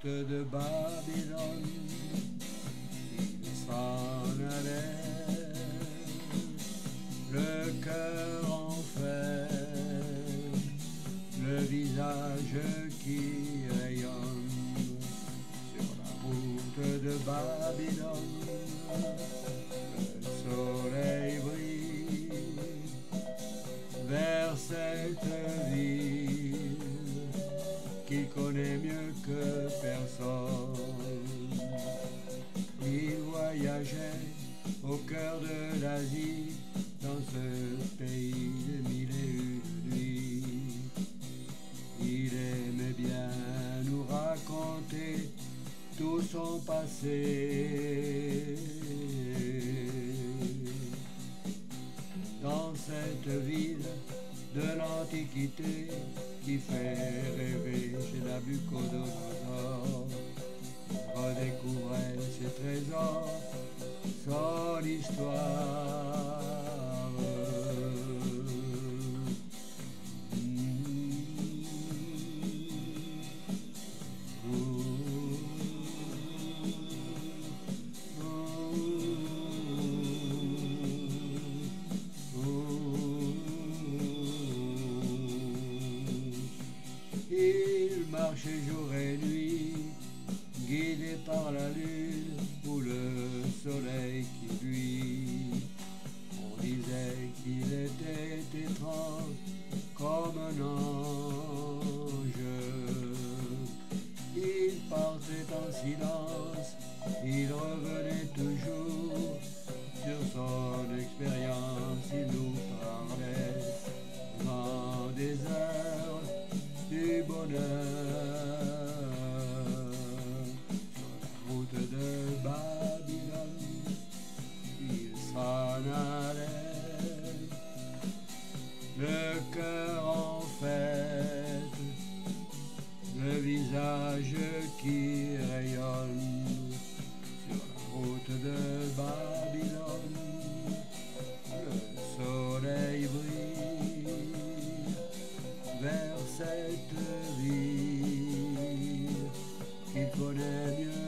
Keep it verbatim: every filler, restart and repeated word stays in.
route de Babylone, il s'en allait, le cœur en fête, le visage qui rayonne sur la route de Babylone. Le soleil brille vers cette ville qu'il connaît mieux que personne. Il voyageait au cœur de l'Asie, dans ce pays de mille et une nuits. Il aimait bien nous raconter tout son passé. Dans cette ville de l'Antiquité qui fait rêver chez Nabucodonosor, il redécouvrait ses trésors, son histoire. Il marchait jour et nuit, guidé par la lune ou le soleil qui luit. On disait qu'il était étrange comme un ange. Il partait en silence, il revenait toujours sur son expérience. Il nous parlait dans des heures du bonheur. Sur la route de Babylone, il s'en allait, le cœur en fête, le visage qui rayonne. Sur la route de Babylone, le soleil brille vers cette ville qu'il connaît mieux